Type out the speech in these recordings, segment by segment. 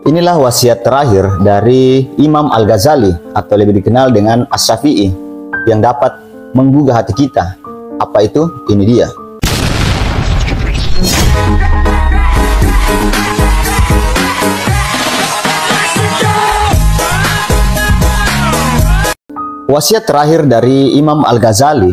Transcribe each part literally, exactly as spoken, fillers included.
Inilah wasiat terakhir dari Imam Al-Ghazali atau lebih dikenal dengan Asy-Syafi'i yang dapat menggugah hati kita. Apa itu? Ini dia. Wasiat terakhir dari Imam Al-Ghazali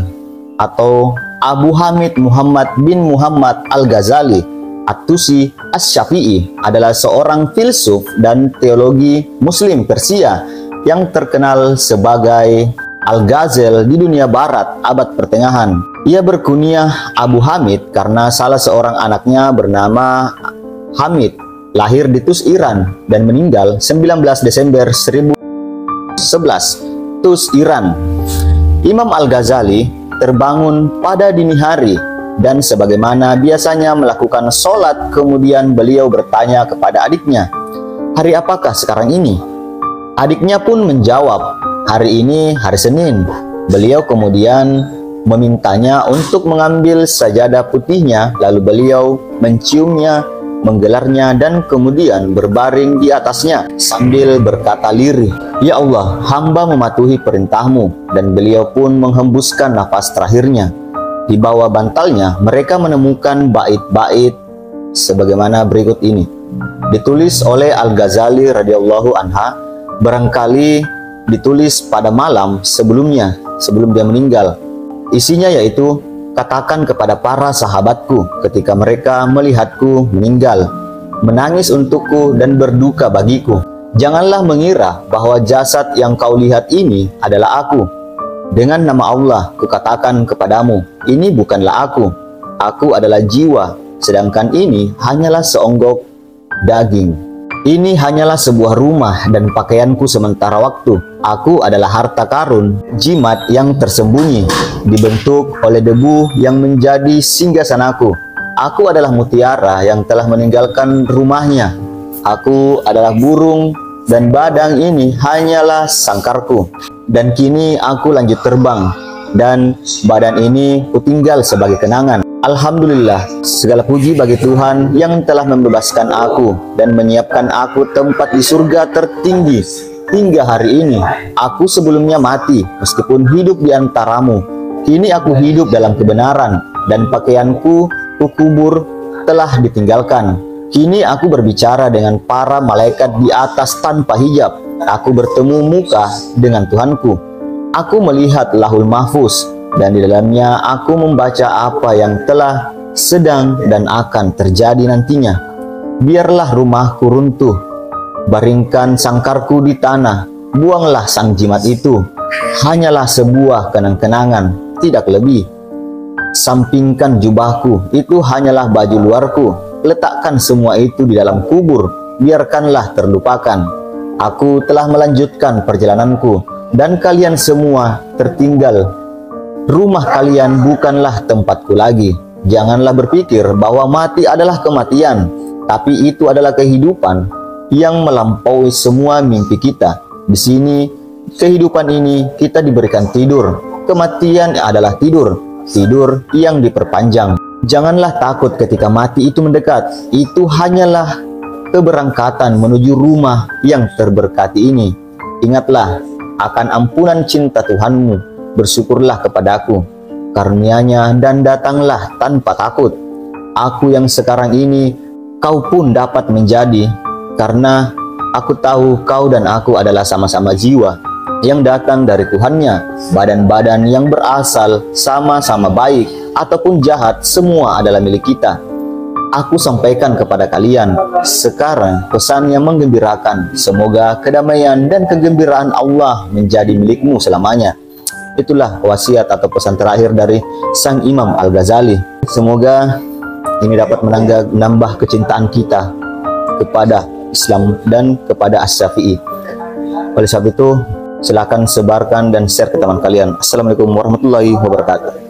atau Abu Hamid Muhammad bin Muhammad Al-Ghazali At-Tusi Asy-Syafi'i adalah seorang filsuf dan teologi Muslim Persia yang terkenal sebagai Al-Ghazal di dunia barat abad pertengahan. Ia berkunyah Abu Hamid karena salah seorang anaknya bernama Hamid lahir di Tus, Iran dan meninggal sembilan belas Desember seribu sebelas, Tus, Iran. Imam Al-Ghazali terbangun pada dini hari dan sebagaimana biasanya melakukan sholat, kemudian beliau bertanya kepada adiknya, "Hari apakah sekarang ini?" Adiknya pun menjawab, "Hari ini hari Senin." Beliau kemudian memintanya untuk mengambil sajadah putihnya, lalu beliau menciumnya, menggelarnya, dan kemudian berbaring di atasnya sambil berkata lirih, "Ya Allah, hamba mematuhi perintahmu." Dan beliau pun menghembuskan nafas terakhirnya. Di bawah bantalnya mereka menemukan bait-bait sebagaimana berikut ini, ditulis oleh Al-Ghazali radhiyallahu anha, barangkali ditulis pada malam sebelumnya, sebelum dia meninggal. Isinya yaitu, "Katakan kepada para sahabatku ketika mereka melihatku meninggal, menangis untukku dan berduka bagiku. Janganlah mengira bahwa jasad yang kau lihat ini adalah aku. Dengan nama Allah kukatakan kepadamu, ini bukanlah aku. Aku adalah jiwa, sedangkan ini hanyalah seonggok daging. Ini hanyalah sebuah rumah dan pakaianku sementara waktu. Aku adalah harta karun, jimat yang tersembunyi, dibentuk oleh debu yang menjadi singgasanaku. Aku adalah mutiara yang telah meninggalkan rumahnya. Aku adalah burung dan badang ini hanyalah sangkarku. Dan kini aku lanjut terbang dan badan ini kutinggal sebagai kenangan. Alhamdulillah, segala puji bagi Tuhan yang telah membebaskan aku dan menyiapkan aku tempat di surga tertinggi. Hingga hari ini, aku sebelumnya mati meskipun hidup di antaramu. Kini aku hidup dalam kebenaran dan pakaianku kukubur telah ditinggalkan. Kini aku berbicara dengan para malaikat di atas tanpa hijab. Aku bertemu muka dengan Tuhanku. Aku melihat Lahul Mahfuz dan di dalamnya aku membaca apa yang telah, sedang, dan akan terjadi nantinya. Biarlah rumahku runtuh, baringkan sangkarku di tanah, buanglah sang jimat itu. Hanyalah sebuah kenang-kenangan, tidak lebih. Sampingkan jubahku, itu hanyalah baju luarku. Letakkan semua itu di dalam kubur, biarkanlah terlupakan. Aku telah melanjutkan perjalananku, dan kalian semua tertinggal. Rumah kalian bukanlah tempatku lagi. Janganlah berpikir bahwa mati adalah kematian, tapi itu adalah kehidupan yang melampaui semua mimpi kita. Di sini, kehidupan ini kita diberikan tidur. Kematian adalah tidur, tidur yang diperpanjang. Janganlah takut ketika mati itu mendekat. Itu hanyalah keberangkatan menuju rumah yang terberkati ini. Ingatlah akan ampunan cinta Tuhanmu. Bersyukurlah kepadaku karunia-Nya dan datanglah tanpa takut. Aku yang sekarang ini kau pun dapat menjadi, karena aku tahu kau dan aku adalah sama-sama jiwa yang datang dari Tuhannya. Badan-badan yang berasal sama-sama baik ataupun jahat, semua adalah milik kita. Aku sampaikan kepada kalian sekarang pesan yang menggembirakan. Semoga kedamaian dan kegembiraan Allah menjadi milikmu selamanya. Itulah wasiat atau pesan terakhir dari Sang Imam Al-Ghazali. Semoga ini dapat menambah, menambah kecintaan kita kepada Islam dan kepada Asy-Syafi'i. Oleh sebab itu, silakan sebarkan dan share ke teman kalian. Assalamualaikum warahmatullahi wabarakatuh.